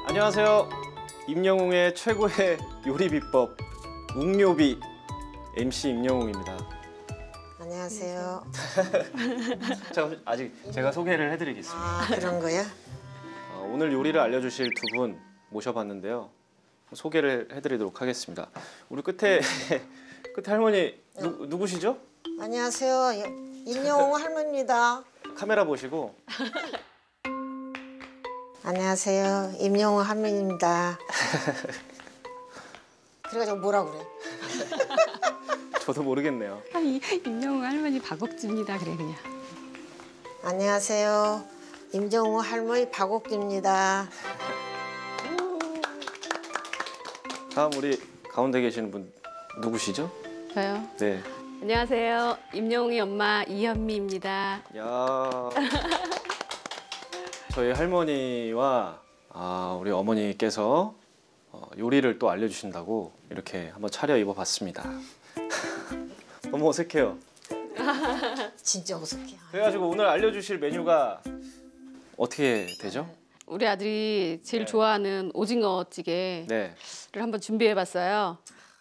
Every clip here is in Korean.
안녕하세요. 임영웅의 최고의 요리 비법 웅요비 MC 임영웅입니다. 안녕하세요. 아직 제가 소개를 해드리겠습니다. 아, 그런 거야? 오늘 요리를 알려주실 두 분 모셔봤는데요. 소개를 해드리도록 하겠습니다. 우리 끝에 할머니 누구시죠? 안녕하세요. 임영웅 할머니입니다. 카메라 보시고. 안녕하세요. 임영웅 할머니입니다. 그래가지고 뭐라 그래? 저도 모르겠네요. 임영웅 할머니 박옥주입니다. 그래 그냥. 안녕하세요. 임영웅 할머니 박옥주입니다. 다음 우리 가운데 계시는 분 누구시죠? 저요? 네. 안녕하세요. 임영웅의 엄마 이현미입니다. 야. 저희 할머니와 우리 어머니께서 요리를 또 알려주신다고 이렇게 한번 차려입어봤습니다. 너무 어색해요. 진짜 어색해. 그래가지고 오늘 알려주실 메뉴가 어떻게 되죠? 우리 아들이 제일 좋아하는 오징어찌개를 네. 한번 준비해봤어요.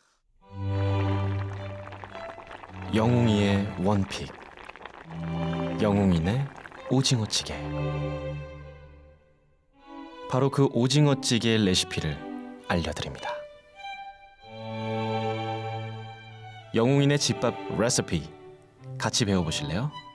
영웅이의 원픽, 영웅이네 오징어찌개. 바로 그 오징어찌개의 레시피를 알려드립니다. 영웅이네 집밥 레시피 같이 배워보실래요?